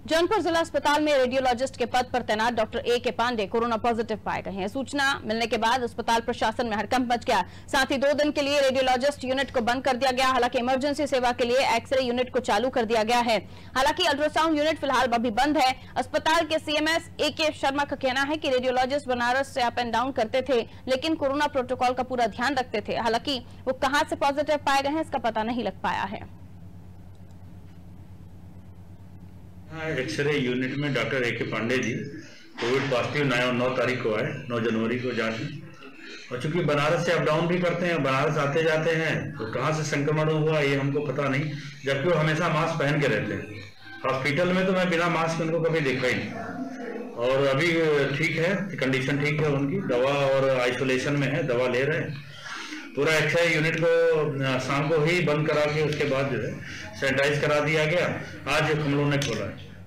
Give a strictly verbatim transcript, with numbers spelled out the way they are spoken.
जौनपुर जिला अस्पताल में रेडियोलॉजिस्ट के पद पर तैनात doctor A K Pandey corona positive पाए गए हैं। सूचना मिलने के बाद अस्पताल प्रशासन में हड़कंप मच गया। साथ ही दो दिन के लिए रेडियोलॉजिस्ट यूनिट को बंद कर दिया गया। हालांकि इमरजेंसी सेवा के लिए एक्सरे यूनिट को चालू कर दिया गया है। हालांकि अल्ट्रासाउंड यूनिट फिलहाल अभी बंद है। अस्पताल के सीएमएस ए के शर्मा का कहना है कि रेडियोलॉजिस्ट बनारस से अप एंड डाउन करते थे, लेकिन कोरोना प्रोटोकॉल का पूरा ध्यान रखते थे। हालांकि वो कहां से पॉजिटिव पाए गए हैं इसका पता नहीं लग पाया है। एक्सरे यूनिट में doctor A K Pandey ji COVID positive नौ नौ तारीख को आए, नौ जनवरी को जांच में। और चूंकि बनारस से अप डाउन भी करते हैं, बनारस आते जाते हैं, तो कहाँ से संक्रमण हुआ ये हमको पता नहीं, जबकि वो हमेशा मास्क पहन के रहते हैं। हॉस्पिटल में तो मैं बिना मास्क उनको कभी देखा ही नहीं। और अभी ठीक है, कंडीशन ठीक है उनकी, दवा और आइसोलेशन में है, दवा ले रहे हैं। पूरा एक्सरे यूनिट को शाम को ही बंद करा के उसके बाद जो है सैनिटाइज करा दिया गया। आज हम लोगों ने खोला है।